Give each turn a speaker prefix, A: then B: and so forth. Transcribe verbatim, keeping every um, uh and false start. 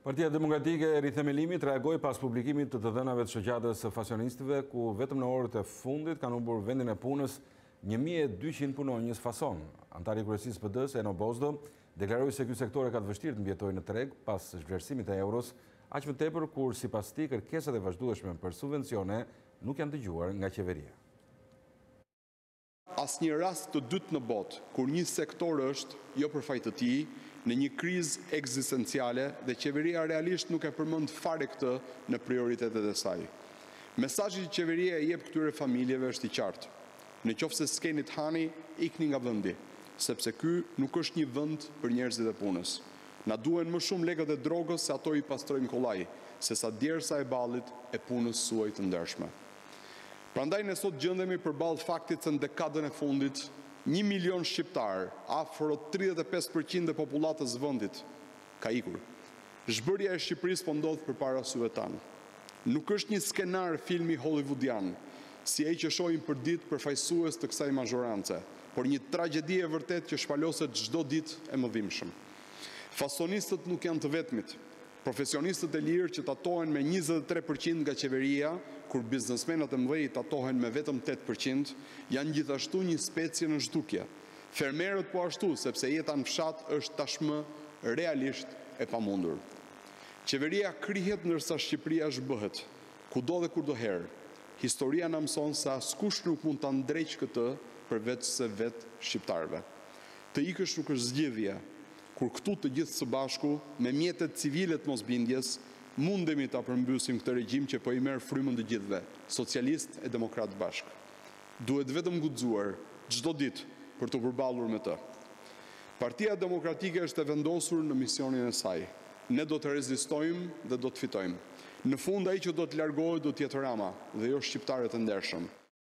A: Partia Demokratike e Rithemelimit reagoi pas publikimit të të dhënave të shoqatës së fasionistëve, ku vetëm në orët e fundit kanë humbur vendin e punës një mijë e dyqind punonjës fason. Antari i kryesisë P D-s, Eno Bozdo, deklaroi se ky sektor e ka të vështirë të mbjetojë në treg pas zhvlerësimit të euros, aq më tepër kur sipas tij kërkesat e vazhdueshme për subvencione nuk janë dëgjuar nga qeveria.
B: Asnjë rast të dytë në botë kur një sektor është, jo për fajt të tij, në një krizë ekzistenciale dhe qeveria realisht nuk e përmend fare këtë në prioritetet e saj. Mesazhi që qeveria e jep këtyre familjeve është i qartë. Në qoftë se s'keni të hani, ikni nga vendi, sepse ky nuk është një vend për njerëzit e punës. Na duhen më shumë lekët e drogës se ato i pastrojnë kollaj, sesa djersa e ballit e punës suaj të ndershme. Prandaj ne sot gjendemi përballë faktit se në dekadën e fundit një milion shqiptar, afro tridhjetë e pesë përqind e popullatës vendit, ka ikur. Zhbërja e Shqipërisë po ndodh përpara syve tanë. Nuk është një skenar filmi hollywoodian, si ai që shohim për ditë përfaqësues të kësaj mazhorance, por një tragjedi e vërtet që shpaloset çdo ditë e mëdhimshëm. Fasonistët nuk janë të vetmit. Profesionistët e lirë që tatohen me njëzet e tre përqind nga qeveria, kur biznesmenat e mëdhej tatohen me vetëm tetë përqind, janë gjithashtu një specie në zhdukje. Fermerët po ashtu, sepse jeta në fshat është tashmë realisht e pamundur. Qeveria krihet ndërsa Shqipëria zhbëhet, kudo dhe kurdoherë. Historia na mëson se askush nuk mund ta ndreqë këtë përveç se vetë shqiptarëve. Të ikësh nuk është zgjidhje, kur këtu të gjithë së bashku, me mjetet civile të mosbindjes, mundemi ta përmbysim këtë regjim që po i merr frymën të gjithëve, socialist e demokrat bashkë. Duhet vetëm guxuar çdo ditë për të përballur me të. Partia Demokratike është e vendosur në misionin e saj. Ne do të rezistojmë dhe do të fitojmë. Në fund ai që do të largohet do të jetë Rama dhe jo shqiptarët e ndershëm.